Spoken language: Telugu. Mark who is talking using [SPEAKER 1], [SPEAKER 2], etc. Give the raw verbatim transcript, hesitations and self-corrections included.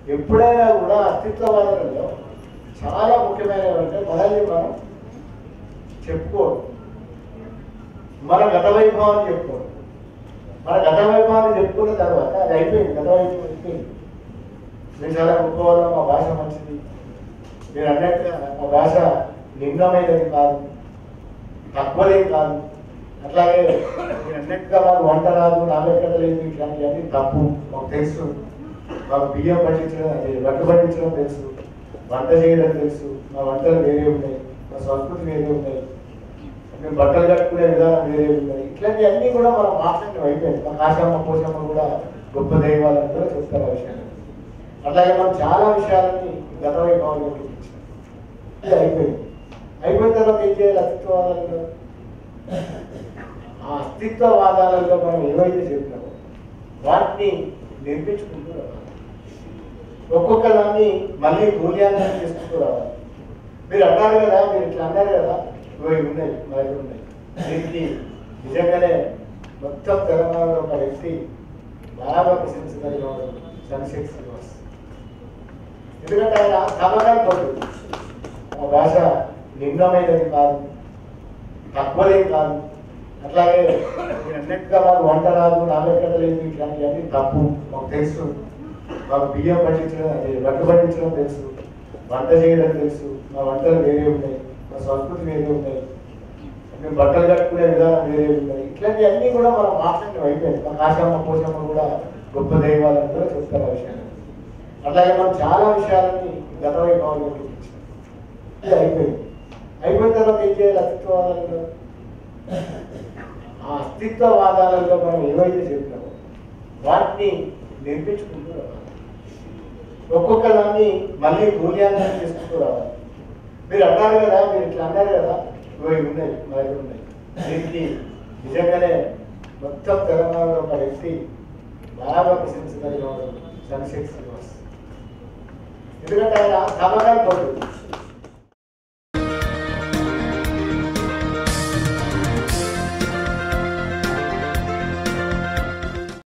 [SPEAKER 1] ఎప్పుడైనా కూడా అస్తిత్వవాదంలో చాలా ముఖ్యమైనవి అంటే మనల్ని మనం చెప్పుకోవడం, మన గత వైభవాన్ని చెప్పుకోవడం. మన గత వైభవాన్ని చెప్పుకున్న తర్వాత అది అయిపోయింది, గత వైభవం అయిపోయింది. నేను చాలా గొప్పవాళ్ళం, మా భాష మంచిది, నేను అన్నట్టుగా మా భాష నిమ్నమైనది కాదు, తక్కువదేం కాదు, అట్లాగే నేను అన్నట్టుగా మాకు వంట రాదు, నాగరికత లేదు, ఇట్లాంటివన్నీ తప్పు, మాకు తెలుసు, మాకు బియ్యం పట్టించడం, అది వడ్డు పట్టించడం తెలుసు, వంట చేయడం తెలుసు, మా వంటలు వేరే ఉన్నాయి, మా సంస్కృతి వేరే ఉన్నాయి, మేము బట్టలు కట్టుకునే విధానం వేరే ఉన్నాయి. ఇట్లాంటివన్నీ కూడా మనం మాట్లాడడం అయిపోయింది. మా కాశమ్మ పోషమ్మ కూడా గొప్ప దైవాలని కూడా చెప్తారు ఆ విషయాన్ని. అట్లాగే మనం చాలా విషయాలని గత వైభవాలు చూపించాం. ఇది అయిపోయింది. అయిపోయిన తర్వాత ఏం చేయాలి? అస్తిత్వవాదాలలో ఆ అస్తిత్వవాదాలలో మనం ఏవైతే చెప్పినామో వాటిని నిర్మించుకుంటూ రావాలి. ఒక్కొక్క దాన్ని మళ్ళీ మూల్యాంకనం చేసుకుంటూ రావాలి. మీరు అన్నారు కదా, మీరు ఇట్లా అన్నారు కదా, ఇవి ఉన్నాయి, మా దగ్గర ఉన్నాయి. దీనికి నిజంగానే మొత్తం తెలంగాణలో ఒక వ్యక్తి బాగా ప్రశంసగలిగిన చంద్రశేఖర్ శ్రీనివాస్. ఎందుకంటే ఆయన తమకాన్ని పడుతుంది, మా భాష నిమ్నమైనది కాదు, తక్కువదేం కాదు, అట్లాగే నేను అన్నట్టుగా మాకు వంట రాదు, నాగరికత లేదు, ఇట్లాంటివన్నీ తప్పు, మాకు తెలుసు, మాకు బియ్యం పట్టించడం, అది వడ్డు పట్టించడం తెలుసు, వంట చేయడం తెలుసు, మా వంటలు వేరే ఉన్నాయి, మా సంస్కృతి వేరే ఉన్నాయి, మేము బట్టలు కట్టుకునే విధానం వేరే ఉన్నాయి. ఇట్లాంటివన్నీ కూడా మనం మాట్లాడడం అయిపోయింది. మా కాశమ్మ పోషమ్మ కూడా గొప్ప దైవాలని కూడా చెప్తారు ఆ విషయాన్ని. అట్లాగే మనం చాలా విషయాలని గత వైభవాలు చూపించాం. ఇది అయిపోయింది. అయిపోయిన తర్వాత ఏం చేయాలి? అస్తిత్వవాదాలలో ఆ అస్తిత్వవాదాలలో మనం ఏవైతే చెప్పినామో వాటిని నిర్మించుకుంటూ రావాలి. ఒక్కొక్క దాన్ని మళ్ళీ మూల్యాంకనం చేసుకుంటూ రావాలి. మీరు అన్నారు కదా, మీరు ఇట్లా అన్నారు కదా, ఇవి ఉన్నాయి, మా దగ్గర ఉన్నాయి. దీనికి నిజంగానే మొత్తం తెలంగాణలో ఒక వ్యక్తి బాగా ప్రశంసగలిగిన చంద్రశేఖర్ శ్రీనివాస్. ఎందుకంటే ఆయన తమకాన్ని పడుతుంది,